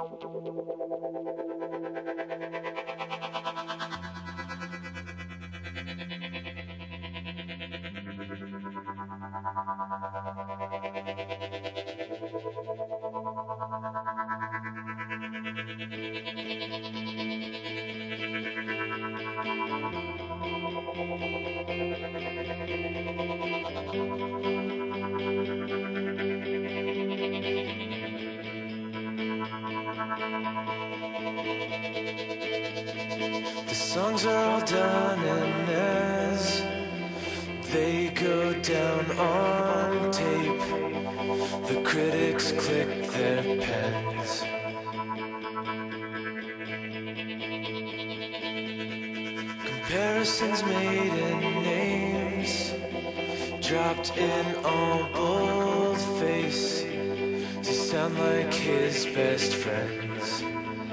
The songs are all done, and as they go down on tape, the critics click their pens. Comparisons made and names dropped in all boldface to sound like his best friends.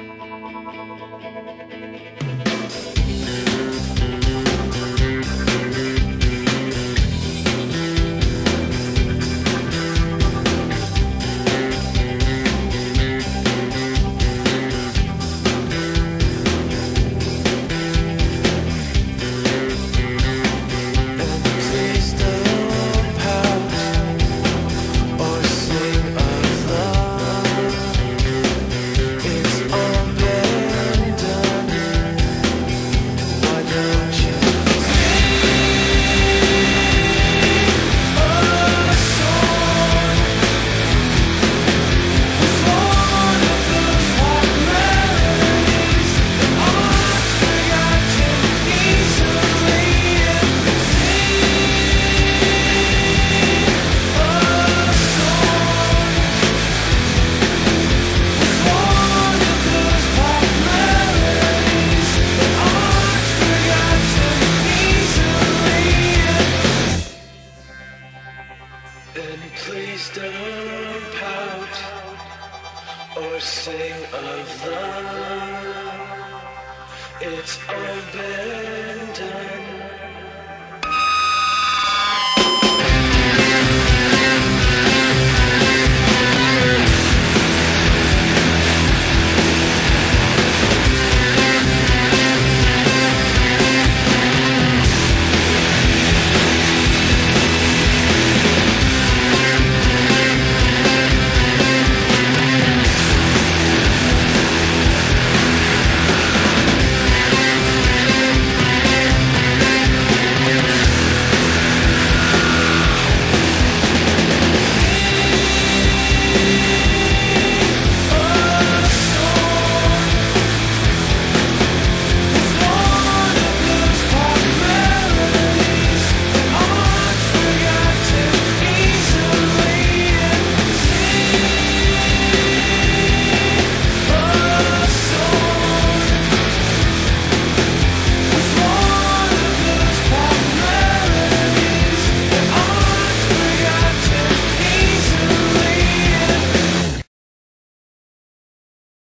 And please don't pout or sing of love. It's all been done.